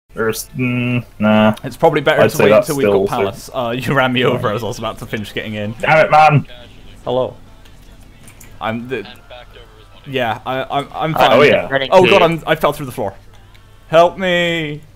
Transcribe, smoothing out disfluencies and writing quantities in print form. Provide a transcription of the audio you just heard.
Nah. It's probably better I'd to say wait that's until we've got still Palace. You ran me over as I was about to finish getting in. Damn it, man! Hello. Yeah, I'm fine. Oh yeah. Oh god, I fell through the floor. Help me!